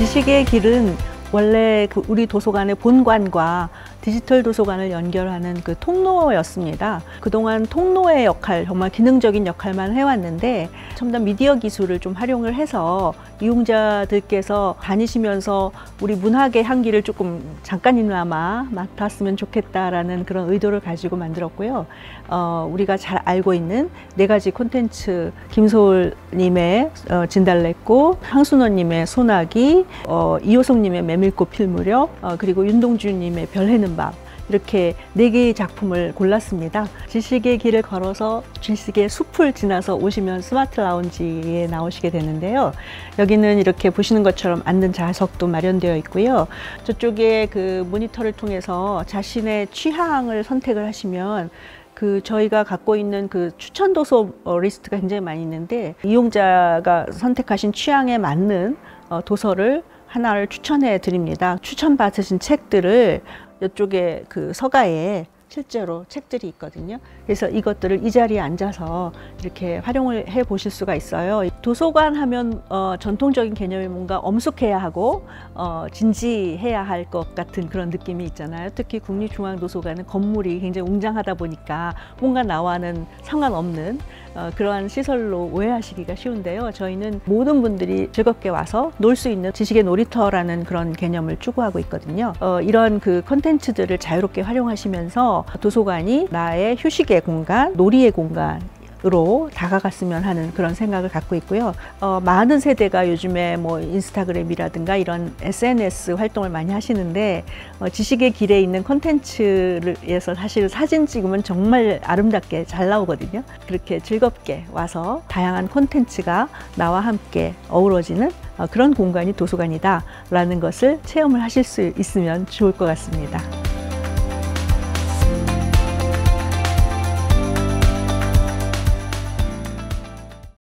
지식의 길은 원래 우리 도서관의 본관과 디지털 도서관을 연결하는 그 통로였습니다. 그동안 통로의 역할, 정말 기능적인 역할만 해왔는데 첨단 미디어 기술을 좀 활용을 해서 이용자들께서 다니시면서 우리 문학의 향기를 조금 잠깐이나마 맡았으면 좋겠다라는 그런 의도를 가지고 만들었고요. 우리가 잘 알고 있는 4가지 콘텐츠, 김소울님의 진달래꽃, 황순원님의 소나기, 이효성님의 메밀꽃 필무렵, 그리고 윤동주님의 별해는 밤, 이렇게 4개의 작품을 골랐습니다. 지식의 길을 걸어서 지식의 숲을 지나서 오시면 스마트 라운지에 나오시게 되는데요. 여기는 이렇게 보시는 것처럼 앉는 좌석도 마련되어 있고요. 저쪽에 그 모니터를 통해서 자신의 취향을 선택을 하시면 저희가 갖고 있는 그 추천 도서 리스트가 굉장히 많이 있는데, 이용자가 선택하신 취향에 맞는 도서를 하나를 추천해 드립니다. 추천받으신 책들을 이쪽에 그 서가에 실제로 책들이 있거든요. 그래서 이것들을 이 자리에 앉아서 이렇게 활용을 해 보실 수가 있어요. 도서관 하면 전통적인 개념이 뭔가 엄숙해야 하고 진지해야 할 것 같은 그런 느낌이 있잖아요. 특히 국립중앙도서관은 건물이 굉장히 웅장하다 보니까 뭔가 나와는 상관없는 그러한 시설로 오해하시기가 쉬운데요. 저희는 모든 분들이 즐겁게 와서 놀 수 있는 지식의 놀이터라는 그런 개념을 추구하고 있거든요. 이런 그 콘텐츠들을 자유롭게 활용하시면서 도서관이 나의 휴식의 공간, 놀이의 공간으로 다가갔으면 하는 그런 생각을 갖고 있고요. 많은 세대가 요즘에 뭐 인스타그램이라든가 이런 SNS 활동을 많이 하시는데, 지식의 길에 있는 콘텐츠에서 사실 사진 찍으면 정말 아름답게 잘 나오거든요. 그렇게 즐겁게 와서 다양한 콘텐츠가 나와 함께 어우러지는 그런 공간이 도서관이다 라는 것을 체험을 하실 수 있으면 좋을 것 같습니다.